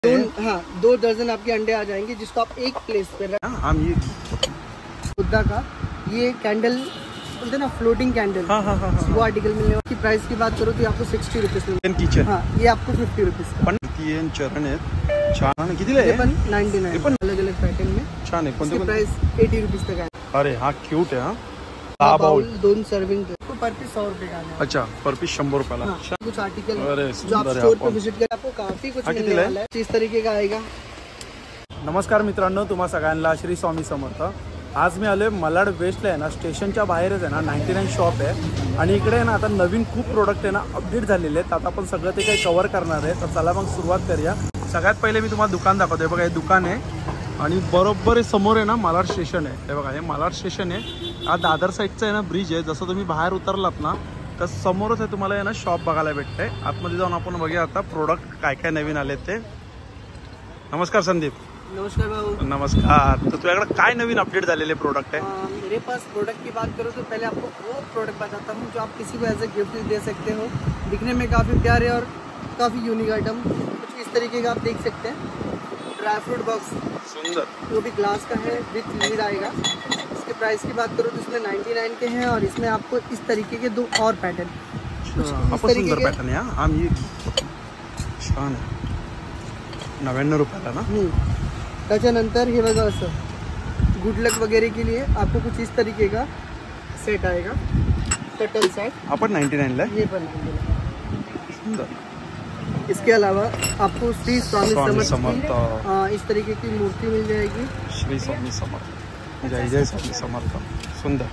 दो दर्जन आपके अंडे आ जाएंगे, जिसको आप एक प्लेस पे हम ये बुद्धा का ये कैंडल बोलते ना, फ्लोटिंग कैंडल, वो आर्टिकल मिलने वाला। प्राइस की बात करो तो आपको 60 रुपीज में किचन। हाँ, ये आपको 50 रुपीज का। चरण आहेत छान, कितीला आहे? 99 अलग अलग पैटर्न में छान आहे। कोणते प्राइस 80 रुपीज तक है। अरे हा क्यूट आहे। हा बाउल 2 सर्विंग पर पीस 100 रुपये का है। अच्छा, पर पीस 100 रुपयाला। कुछ आर्टिकल अरे जो आप स्टोर पे विजिट करें आपको काफी कुछ मिलने वाला है। इस तरीके का आएगा। नमस्कार मित्रांनो, तुम्हा सगळ्यांना श्री स्वामी समर्थ। आज मी आलोय मलाड वेस्टला आहे ना, स्टेशनच्या बाहेरच आहे ना 99 शॉप आहे आणि इकडे आहे ना आता नवीन खूप प्रोडक्ट आहे ना अपडेट झालेले आहेत। आता आपण सगळं ते काही कव्हर करणार आहे, तर चला मग सुरुवात करूया। सगळ्यात पहिले मी तुम्हाला दुकान दाखवतोय। बघा हे दुकान आहे आणि बरोबर समोर आहे ना मालाड स्टेशन आहे। हे बघा हे मालाड स्टेशन आहे। हा दादर साईडचा आहे ना ब्रिज आहे। जसं तुम्ही बाहेर उतरलात ना तर समोरच आहे तुम्हाला आहे ना शॉप बघायला भेटते। आतमध्ये जाऊन आपण बघूया आता प्रोडक्ट काय काय नवीन आले ते। नमस्कार संदीप। नमस्कार बाबू। नमस्कार। तो तुझ्याकडे काय नवीन अपडेट झालेले प्रोडक्ट है? मेरे पास प्रोडक्ट की बात करो तो पहले आपको वो प्रोडक्ट बताता हूँ जो आप किसी को एज ए गिफ्ट दे सकते हो। दिखने में काफ़ी प्यारे और काफ़ी यूनिक आइटम कुछ इस तरीके का आप देख सकते हैं। ड्राई फ्रूट बॉक्स सुंदर, वो भी ग्लास का है, विथ लीड आएगा। इसके प्राइस की बात करो तो इसमें 99 के हैं और इसमें आपको इस तरीके के 2 और पैटर्न सुंदर पैटर्न है। हम ये छान आहे। 99 रुपयाला ना। त्याच्यानंतर हे बघा असं गुड लक वगैरह के लिए आपको कुछ इस तरीके का सेट आएगा, टटल सेट। अपन 99 ला, ये पर 99 सुंदर। इसके अलावा आपको श्री स्वामी समर्थ इस तरीके की मूर्ति मिल जाएगी। श्री स्वामी समर्थ, जय जय स्वामी समर्थ। सुंदर।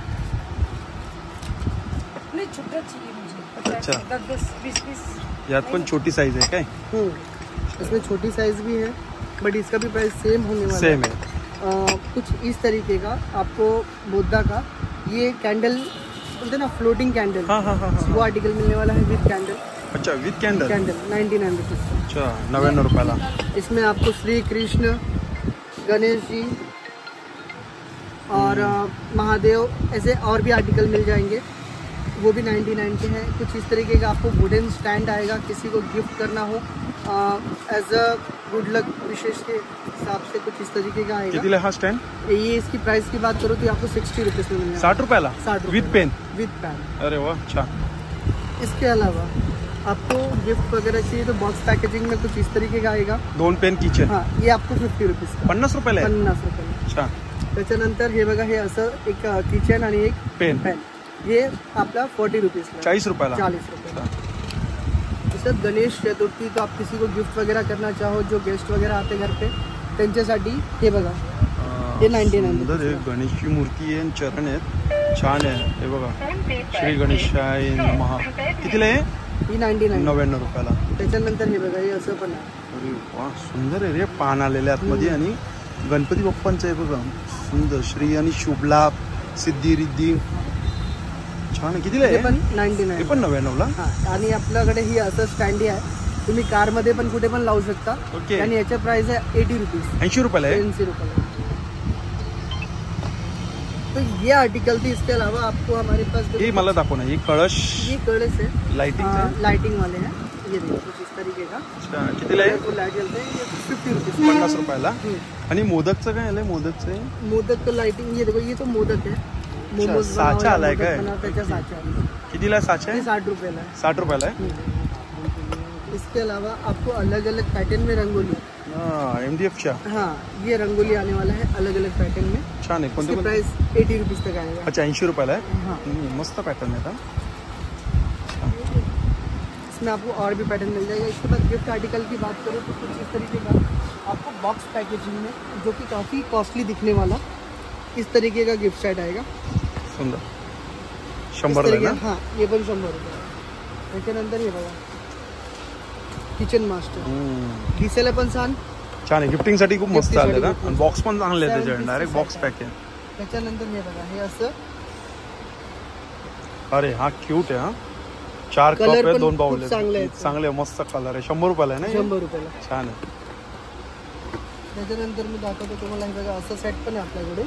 छोटा चाहिए मुझे। अच्छा, 10-20 पीस। यात पण छोटी साइज है क्या? इसमें छोटी साइज भी है, बट इसका भी प्राइस सेम होने वाला सेम है। कुछ इस तरीके का आपको बुद्धा का ये कैंडल बोलते ना, फ्लोटिंग कैंडल, वो आर्टिकल मिलने वाला है विद कैंडल। अच्छा, विद कैंडल 99 रुपीज। अच्छा, 99 रुपयाला। इसमें आपको श्री कृष्ण, गणेश जी और महादेव ऐसे और भी आर्टिकल मिल जाएंगे, वो भी 99 के हैं। कुछ इस तरीके का आपको वुडन स्टैंड आएगा, किसी को गिफ्ट करना हो एज अ गुड लक विशेष के हिसाब से कुछ इस तरीके का आएगा। कितीला हा स्टैंड? ये इसकी प्राइस की बात करो तो आपको 60 रुपीज में मिलेगा। 60 रुपयाला? 60 विद पेन? With pen. अरे वाह, अच्छा। इसके अलावा आपको गिफ्ट वगैरह चाहिए तो बॉक्स पैकेजिंग में कुछ इस तरीके का आएगा। 2 पेन किचन। हाँ, ये आपको 50 रुपीज का। 50 रुपयाला? 50 रुपये। अच्छा। त्याच्यानंतर हे बघा, हे असं एक किचन आणि एक पेन, ये आपला 40 रुपीज, 40 रुपयाला। 40 रुपये। सर गणेश चतुर्थी तो आप किसी को गिफ्ट वगैरह करना चाहो, जो गेस्ट वगैरह आते घर पे त्यांच्यासाठी हे बघा, हे 99 सुंदर आहे। गणेशची मूर्ती आहे, चरण आहेत, छान आहे। हे बघा, श्री गणेशाय नमः। कितीला आहे? ही 99 रुपयाला। त्याच्यानंतर हे बघा, हे असं पण आहे। अरे वाह, सुंदर आहे रे। पान आलेले आतमध्ये आणि गणपती बाप्पांचं आहे बघा, सुंदर। श्री आणि शुभ लाभ, सिद्धी रिद्धी, छान आहे। कितीला आहे? 99। पण 99 ला। आणि आपल्याकडे ही असं स्टँडी आहे, तुम्ही कार मध्ये पण कुठे पण लावू शकता। ओके। आणि याचा प्राइस आहे 80 रुपीज। 80 रुपयाला आहे? 80 रुपये। तो ये आर्टिकल थी। इसके अलावा आपको हमारे पास ये मला दाखव ना, ये कळश, ये कलश है, लाइटिंग वाले हैं। ये देखो कुछ इस तरीके का। अच्छा, कितीला आहे? वो लाइट जलते हैं, ये 50 रुपीज। 50 रुपयाला। आणि मोदकचं काय आलंय? मोदक का लाइटिंग, ये देखो, ये तो मोदक है। मोमोज साचा आलाय काय? कितीला साचा आहे? 60 रुपयाला है। 60 रुपयाला आहे। इसके अलावा आपको अलग अलग पैटर्न में रंगोली, MDF हाँ, ये रंगोली आने वाला है अलग अलग पैटर्न में। छान आहे। कोणते प्राइस 80 रुपीज तक आएगा। अच्छा, 80 रुपयाला आहे। हाँ, मस्त पैटर्न है। इसमें आपको और भी पैटर्न मिल जाएगा। इसके बाद गिफ्ट आर्टिकल की बात करो तो कुछ इस तरीके का आपको बॉक्स पैकेजिंग में, जो कि काफ़ी कॉस्टली दिखने वाला इस तरीके का गिफ्ट सेट आएगा। सुंदर। 100 ना? हाँ, ये पण 100 रुपये। त्याच्यानंतर हे बघा, किचन मास्टर, दिसायला पण छान आहे। गिफ्टिंग साठी खूप मस्त आले ना, आणि बॉक्स पण चांगले आहेत त्याचे, डायरेक्ट बॉक्स पॅक आहे। त्याच्यानंतर हे बघा, हे असं, अरे हा क्यूट आहे। 4 कप आहे, 2 बाउल आहेत, चांगले मस्त कलर आहे। 100 रुपयाला आहे ना? 100 रुपयाला। छान आहे। त्याच्यानंतर मी दाखवतो तुम्हाला, हे बघा असं सेट पण आहे आपल्याकडे।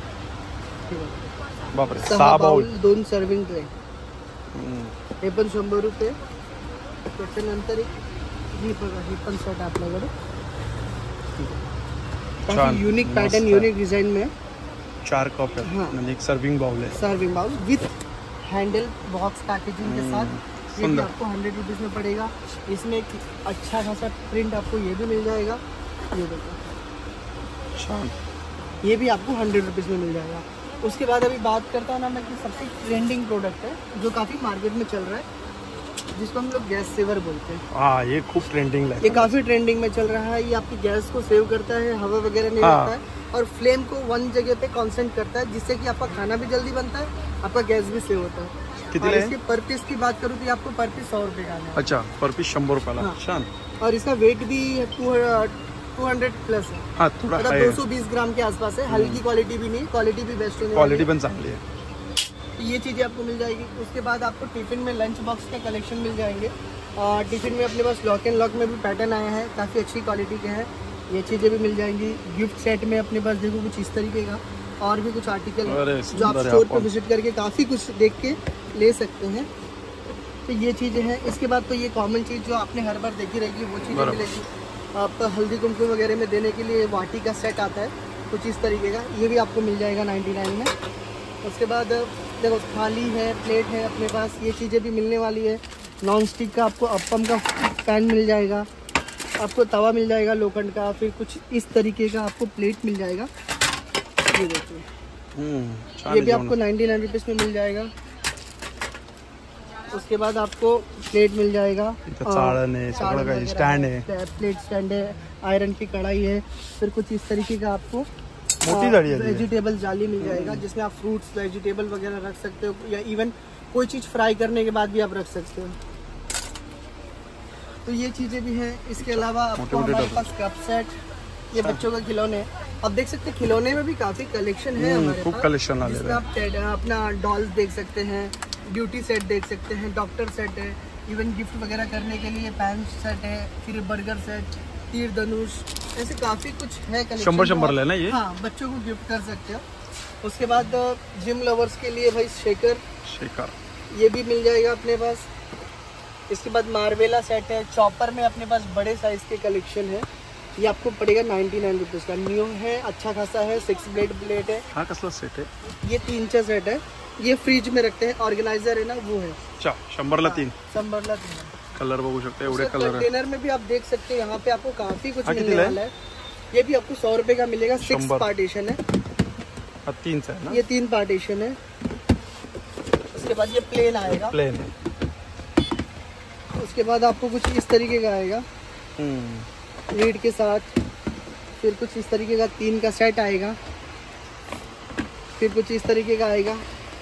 बापरे, 6 बाउल, 2 सर्विंग ट्रे, हे पण 100 रुपये। त्याच्यानंतर ही बघा, ही पण सेट आहे आपल्याकडे। काफी यूनिक पैटर्न, यूनिक डिजाइन में 4 कप है। हाँ। म्हणजे एक सर्विंग बाउल है। Serving bowl with handle box packaging के साथ। ये भी आपको 100 रुपीज़ में पड़ेगा। इसमें एक अच्छा खासा प्रिंट आपको ये भी मिल जाएगा। ये देखो, ये भी आपको 100 रुपीज़ में मिल जाएगा। उसके बाद अभी बात करता हूँ ना मैं कि सबसे ट्रेंडिंग प्रोडक्ट है जो काफ़ी मार्केट में चल रहा है, जिसको हम लोग गैस सेवर बोलते हैं। हाँ, ये खूब ट्रेंडिंग है। ये काफ़ी ट्रेंडिंग में चल रहा है। ये आपकी गैस को सेव करता है, हवा वगैरह नहीं लगता है, और फ्लेम को वन जगह पे कांस्टेंट करता है, जिससे कि आपका खाना भी जल्दी बनता है, आपका गैस भी सेव होता है। और इसके पर पीस की बात करूँ तो आपको पर पीस 100 रुपये का है। अच्छा, पर पीस 100 रुपयाला। छान। और इसका वेट भी 200 प्लस है। हाँ, थोड़ा मतलब 220 ग्राम के आसपास है। हल्की क्वालिटी भी नहीं, क्वालिटी भी बेस्ट होने क्वालिटी भी चांगली है। ये चीज़ें आपको मिल जाएगी। उसके बाद आपको टिफिन में लंच बॉक्स के कलेक्शन मिल जाएंगे। और टिफिन में अपने पास लॉक एंड लॉक में भी पैटर्न आया है, काफ़ी अच्छी क्वालिटी के हैं। ये चीज़ें भी मिल जाएंगी। गिफ्ट सेट में अपने पास देखो कुछ इस तरीके का और भी कुछ आर्टिकल है जो आप स्टोर पर विजिट करके काफ़ी कुछ देख के ले सकते हैं। तो ये चीज़ें हैं। इसके बाद तो ये कॉमन चीज़ जो आपने हर बार देखी रहेगी वो चीज़ें मिलेगी। आप हल्दी कुमकुम वगैरह में देने के लिए वाटी का सेट आता है कुछ इस तरीके का, ये भी आपको मिल जाएगा 99 में। उसके बाद देखो थाली है, प्लेट है अपने पास, ये चीज़ें भी मिलने वाली है। नॉन स्टिक का आपको अप्पम का पैन मिल जाएगा, आपको तवा मिल जाएगा लोखंड का, फिर कुछ इस तरीके का आपको प्लेट मिल जाएगा। ये देखिए, ये भी आपको 99 रुपीज़ में मिल जाएगा। उसके बाद आपको प्लेट मिल जाएगा, स्टैंड है, प्लेट स्टैंड है, आयरन की कढ़ाई है, फिर कुछ इस तरीके का आपको वेजिटेबल जाली मिल जाएगा, जिसमें आप फ्रूट्स वेजिटेबल वगैरह रख सकते हो, या इवन कोई चीज़ फ्राई करने के बाद भी आप रख सकते हो। तो ये चीज़ें भी हैं। इसके अलावा आपको हमारे पास कप सेट, ये बच्चों के खिलौने, आप देख सकते हैं खिलौने में भी काफ़ी कलेक्शन है हमारे पास। कलेक्शन जिसमें आप अपना डॉल्स देख सकते हैं, ब्यूटी सेट देख सकते हैं, डॉक्टर सेट है, इवन गिफ्ट वगैरह करने के लिए पैन सेट है, फिर बर्गर सेट, तीर धनुष, ऐसे काफ़ी कुछ है कलेक्शन। 100 लेना ये। हाँ, बच्चों को गिफ्ट कर सकते हो। उसके बाद जिम लवर्स के लिए भाई शेकर, ये भी मिल जाएगा अपने पास। इसके बाद मार्वेला सेट है, चॉपर में अपने पास बड़े साइज़ के कलेक्शन है। ये आपको पड़ेगा 99 रुपीज़ का। न्यू है, अच्छा खासा है, 6 ब्लेड प्लेट है। हाँ, कसला सेट है ये 3 सेट है। ये फ्रिज में रखते हैं, ऑर्गेनाइजर है ना वो है। अच्छा, 100ला 3 कलर बघू शकते, एवढे कलर है। कंटेनर में भी आप देख सकते हैं, यहाँ पे आपको काफी कुछ मिलने वाला है। ये भी आपको 100 रुपये का मिलेगा। 6 पार्टीशन है। 3 है ना? ये 3 पार्टीशन है। उसके बाद ये प्लेन आएगा, प्लेन है। उसके बाद आपको कुछ इस तरीके का आएगा लीड के साथ, फिर कुछ इस तरीके का 3 का सेट आएगा, फिर कुछ इस तरीके का आएगा।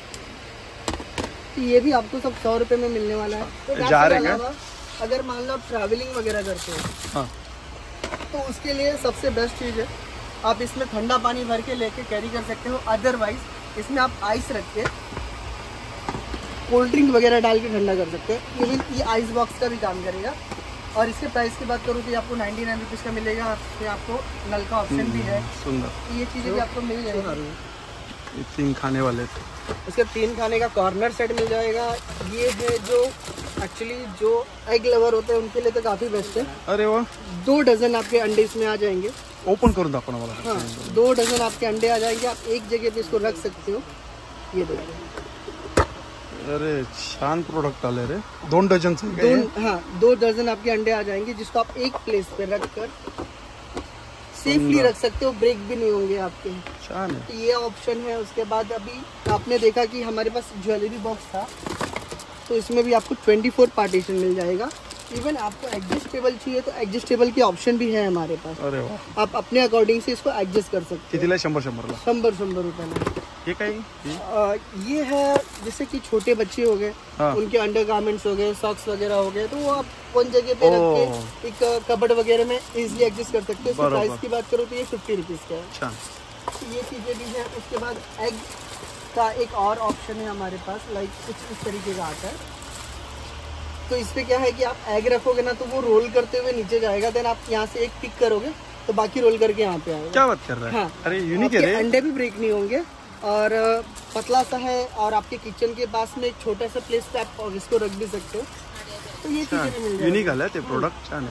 तो ये भी आपको सब 100 रुपये में मिलने वाला है। तो अगर मान लो आप ट्रैवलिंग वगैरह करते हो, हाँ, तो उसके लिए सबसे बेस्ट चीज़ है, आप इसमें ठंडा पानी भर के लेके कैरी कर सकते हो। अदरवाइज इसमें आप आइस रख के कोल्ड ड्रिंक वगैरह डाल के ठंडा कर सकते हो। इवन ये आइस बॉक्स का भी काम करेगा। और इसके प्राइस की बात करूँ तो ये आपको 99 रुपीज़ का मिलेगा। फिर आपको नल का ऑप्शन भी है। सुंदर। ये चीज़ें भी आपको मिल जाएगी। 3 खाने वाले थे। उसके 3 खाने का कॉर्नर सेट मिल जाएगा। ये है जो एक्चुअली जो एग लवर होते हैं उनके लिए तो काफ़ी बेस्ट है। अरे वाह, 2 डजन आपके अंडे इसमें आ जाएंगे। ओपन करून दाखव ना मला। हाँ, 2 डजन आपके अंडे आ जाएंगे। आप एक जगह पे इसको रख सकते हो। ये देखिए, अरे छान प्रोडक्ट आले रे। 2 डजन से। हाँ, 2 डजन आपके अंडे आ जाएंगे, जिसको आप एक प्लेस पे रख कर सेफली रख सकते हो, ब्रेक भी नहीं होंगे आपके। छान है। तो ये ऑप्शन है। उसके बाद अभी आपने देखा कि हमारे पास ज्वेलरी बॉक्स था, तो इसमें भी आपको 24 पार्टीशन मिल जाएगा। इवन आपको एडजस्टेबल चाहिए तो एडजस्टेबल की ऑप्शन भी है हमारे पास। अरे वाह, आप अपने अकॉर्डिंग से इसको एडजस्ट कर सकते हो। कितीला? 100 100 रुपये में। ये क्या है? ये है जैसे कि छोटे बच्चे हो गए, हाँ, उनके अंडर गारमेंट्स हो गए, सॉक्स वगैरह हो गए, तो वो आप वन जगह पे रख के एक कबर्ड वगैरह में इजीली एडजस्ट कर सकते हो। प्राइस की बात करो तो ये 50 रुपीज़ का है। अच्छा, ये चीज़ें भी हैं। उसके बाद एग का एक और ऑप्शन है हमारे पास, लाइक कुछ इस तरीके का आता है। तो इस पे क्या है कि आप एग रखोगे ना तो वो रोल करते हुए नीचे जाएगा, देन आप यहाँ से एक पिक करोगे तो बाकी रोल करके यहाँ पे आएगा। क्या बात कर रहा है? हाँ, अरे यूनिक है रे। अंडे भी ब्रेक नहीं होंगे और पतला सा है, और आपके किचन के पास में एक छोटा सा प्लेस पे आप इसको रख भी सकते हो। तो ये चीज़ें भी मिल जाएगी। यूनिक आला ते प्रोडक्ट, छान है।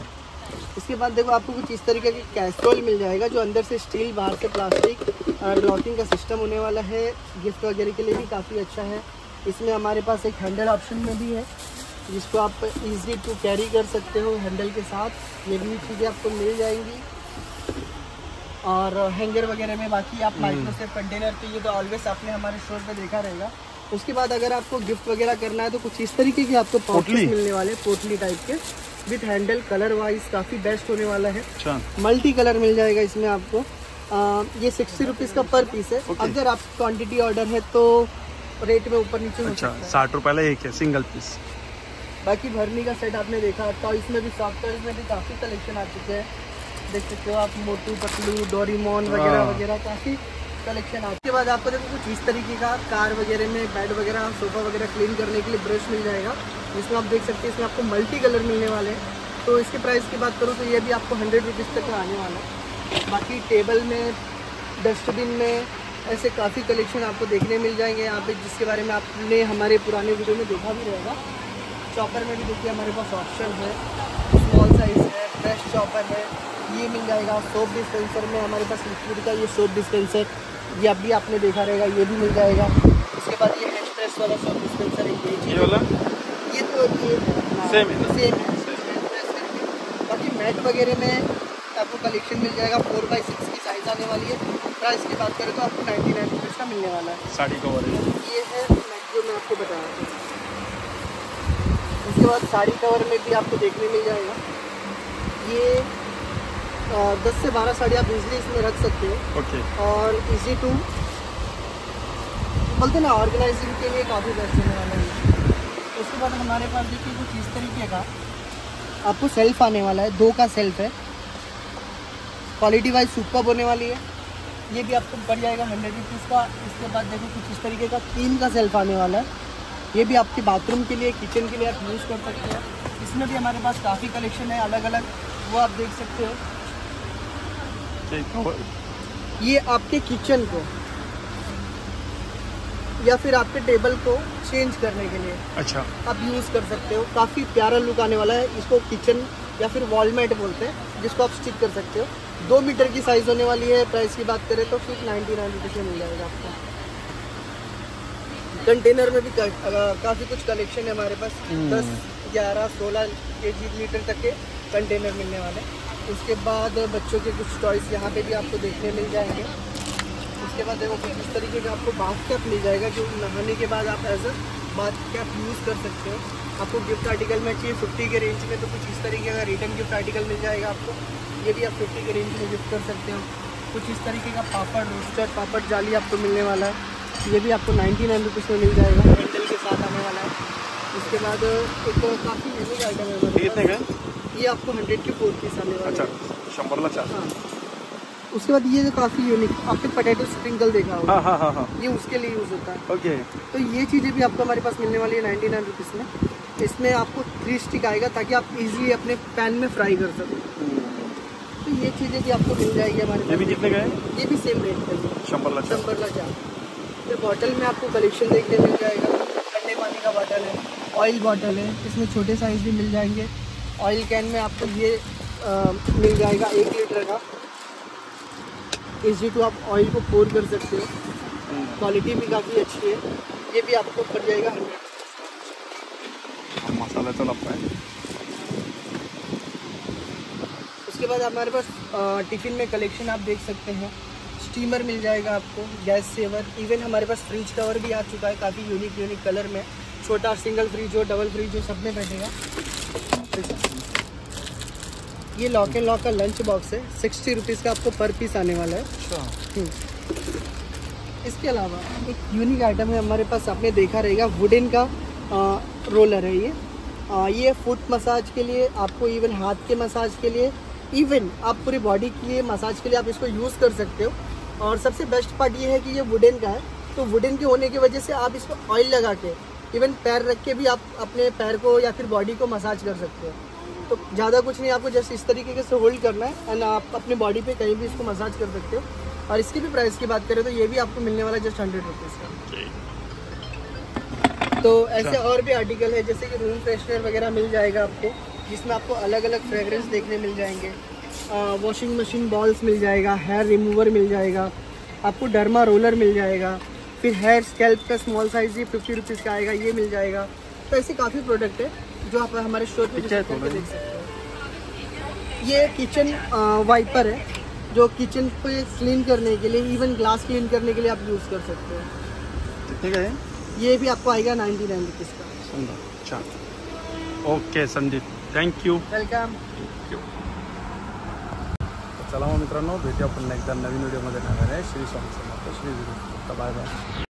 इसके बाद देखो आपको कुछ इस तरीके की कैस्ट्रोल मिल जाएगा, जो अंदर से स्टील बाहर से प्लास्टिक और लॉकिंग का सिस्टम होने वाला है। गिफ्ट वगैरह के लिए भी काफ़ी अच्छा है। इसमें हमारे पास एक हैंडल ऑप्शन में भी है, जिसको आप इजी टू कैरी कर सकते हो हैंडल के साथ। ये भी चीज़ें आपको मिल जाएंगी। और हैंगर वगैरह में बाकी आप माइक्रोसेफ कंटेनर तो ये तो ऑलवेज आपने हमारे स्टोर पे देखा रहेगा। उसके बाद अगर आपको गिफ्ट वगैरह करना है तो कुछ इस तरीके के आपको पॉकेट्स मिलने वाले, पोटली टाइप के विथ हैंडल। कलर वाइज काफ़ी बेस्ट होने वाला है। मल्टी कलर मिल जाएगा इसमें आपको। ये 60 रुपीज़ का पर पीस है। अगर आप क्वांटिटी ऑर्डर है तो रेट में ऊपर नीचे हो सकता है। 60 रुपये एक है सिंगल पीस। बाकी भरनी का सेट आपने देखा। टॉयस में भी, सॉफ्ट टॉयस में भी काफ़ी कलेक्शन आ चुके हैं। देख सकते हो आप, मोटू पतलू, डोरेमोन वगैरह वगैरह काफ़ी कलेक्शन आ। उसके बाद आपको देखो कुछ इस तरीके का कार वगैरह में, बेड वगैरह, सोफा वगैरह क्लीन करने के लिए ब्रश मिल जाएगा, जिसमें आप देख सकते हैं इसमें आपको मल्टी कलर मिलने वाले हैं। तो इसके प्राइस की बात करूँ तो ये भी आपको 100 रुपीज़ तक आने वाला है। बाकी टेबल में, डस्टबिन में ऐसे काफ़ी कलेक्शन आपको देखने मिल जाएंगे यहाँ पे, जिसके बारे में आपने हमारे पुराने वीडियो में देखा भी रहेगा। चॉपर में भी देखिए हमारे पास ऑप्शन है, स्मॉल साइज़ है, फ्रेश चॉपर है, ये मिल जाएगा। सोप डिस्पेंसर में हमारे पास लिक्विड का ये सोप डिस्पेंसर, ये अभी आपने देखा रहेगा, ये भी मिल जाएगा। उसके बाद ये हैंड प्रेस वाला सोप डिस्पेंसर है, ये वाला, ये तो ये सेम है। बाकी मैट वगैरह में आपको कलेक्शन मिल जाएगा। 4x6 की साइज़ आने वाली है। प्राइस की बात करें तो आपको 99 रुपीज़ का मिलने वाला है। साड़ी कवर है, ये है मैट जो मैं आपको बता रहा था। उसके बाद साड़ी कवर में भी आपको देखने मिल जाएगा। ये 10 से 12 साड़ी आप इजीली इसमें रख सकते हो। और इजी टू बोलते ना, ऑर्गेनाइजिंग के लिए काफ़ी बेस्ट होने वाला है। उसके बाद हमारे पास देखिए कुछ इस तरीके का आपको सेल्फ आने वाला है। 2 का सेल्फ है, क्वालिटी वाइज सुपर होने वाली है। ये भी आपको पड़ जाएगा 100 रुपीज़ का। इसके बाद देखो कुछ इस तरीके का 3 का सेल्फ आने वाला है। ये भी आपके बाथरूम के लिए, किचन के लिए आप यूज़ कर सकते हैं। इसमें भी हमारे पास काफ़ी कलेक्शन है अलग अलग, वो आप देख सकते हो। ये आपके किचन को या फिर आपके टेबल को चेंज करने के लिए आप यूज़ कर सकते हो। काफ़ी प्यारा लुक आने वाला है। इसको किचन या फिर वॉल मैट बोलते हैं, जिसको आप स्टिक कर सकते हो। 2 मीटर की साइज़ होने वाली है। प्राइस की बात करें तो फिर 99 रुपीज़ में मिल जाएगा आपको। कंटेनर में भी काफ़ी कुछ कलेक्शन है हमारे पास। 10, 11, 16 kg लीटर तक के कंटेनर मिलने वाले। उसके बाद बच्चों के कुछ टॉयस यहाँ पे भी आपको देखने मिल जाएंगे। उसके बाद देखो कुछ इस तरीके का आपको बाथ कैप मिल जाएगा, जो नहाने के बाद आप as a bath cap use कर सकते हो। आपको गिफ्ट आर्टिकल में चाहिए 50 के रेंज में, तो कुछ इस तरीके का रिटर्न गिफ्ट आर्टिकल मिल जाएगा आपको। ये भी आप 50 के रेंज में गिफ्ट कर सकते हो। कुछ इस तरीके का पापड़, रोस्टर, पापड़ जाली आपको मिलने वाला है। ये भी आपको 99 रुपीज़ में मिल जाएगा, हैंडल के साथ आने वाला है। उसके बाद एक काफ़ी यूनिक आइटम है कितने का, ये आपको 100 के 4 पीस आने वाला है। 100 4। हाँ। उसके बाद ये जो काफ़ी यूनिक, आपने पोटैटो स्प्रिंकल देखा होगा। हाँ। ये उसके लिए यूज़ होता है। ओके। तो ये चीज़ें भी आपको हमारे पास मिलने वाली है 99 रुपीज़ में। इसमें आपको 3 स्टिक आएगा, ताकि आप इजीली अपने पैन में फ्राई कर सकें। तो ये चीज़ें भी आपको मिल जाएगी हमारे पास। ये भी कितने का है? ये भी सेम रेट का है, 100 4। फिर बॉटल में आपको कलेक्शन देखने मिल जाएगा। ठंडे पानी का बॉटल है, ऑयल बॉटल है, इसमें छोटे साइज़ भी मिल जाएंगे। ऑयल कैन में आपको ये मिल जाएगा 1 लीटर का। इजी टू आप ऑयल को पोर कर सकते हो। क्वालिटी भी काफ़ी अच्छी है। ये भी आपको पड़ जाएगा 100। मसाला तो लगता है। उसके बाद हमारे पास टिफ़िन में कलेक्शन आप देख सकते हैं। स्टीमर मिल जाएगा आपको, गैस सेवर, इवन हमारे पास फ्रिज कवर भी आ चुका है काफ़ी यूनिक कलर में। छोटा सिंगल फ्रिज हो, डबल फ्रिज हो, सब में बैठेगा। ये लॉक एंड लॉक का लंच बॉक्स है, 60 रुपीज़ का आपको पर पीस आने वाला है। इसके अलावा एक यूनिक आइटम है हमारे पास, आपने देखा रहेगा, वुडन का रोलर है ये फुट मसाज के लिए, आपको इवन हाथ के मसाज के लिए, इवन आप पूरी बॉडी के लिए मसाज के लिए आप इसको यूज़ कर सकते हो। और सबसे बेस्ट पार्ट ये है कि ये वुडन का है, तो वुडन के होने की वजह से आप इसको ऑयल लगा के, इवन पैर रख के भी आप अपने पैर को या फिर बॉडी को मसाज कर सकते हो। तो ज़्यादा कुछ नहीं, आपको जस्ट इस तरीके से होल्ड करना है एंड आप अपने बॉडी पे कहीं भी इसको मसाज कर सकते हो। और इसकी भी प्राइस की बात करें तो ये भी आपको मिलने वाला है जस्ट 100 रुपीज़ का। तो ऐसे और भी आर्टिकल है, जैसे कि रूम फ्रेशनर वगैरह मिल जाएगा आपको। जिसमें आपको अलग अलग फ्रेगरेंस देखने मिल जाएंगे। वॉशिंग मशीन बॉल्स मिल जाएगा, हेयर रिमूवर मिल जाएगा, आपको डर्मा रोलर मिल जाएगा, फिर हेयर स्कैल्प का स्मॉल साइज़ ये 50 रुपीज़ का आएगा, ये मिल जाएगा। तो ऐसे काफ़ी प्रोडक्ट है जो आप हमारे स्टोर पे विजिट करके देख सकते हो। ये किचन वाइपर है जो किचन पे क्लीन करने के लिए, इवन ग्लास क्लीन करने के लिए आप यूज़ कर सकते हो। ठीक है, ये भी आपको आएगा 99 रुपीज़ का। अच्छा, ओके संदीप, थँक्यू, वेलकम। चला मग मित्रांनो, भेटूया पुन्हा एकदा नवीन व्हिडिओमध्ये. नव्याने श्री स्वामी समर्थ, श्री गुरु. Bye bye.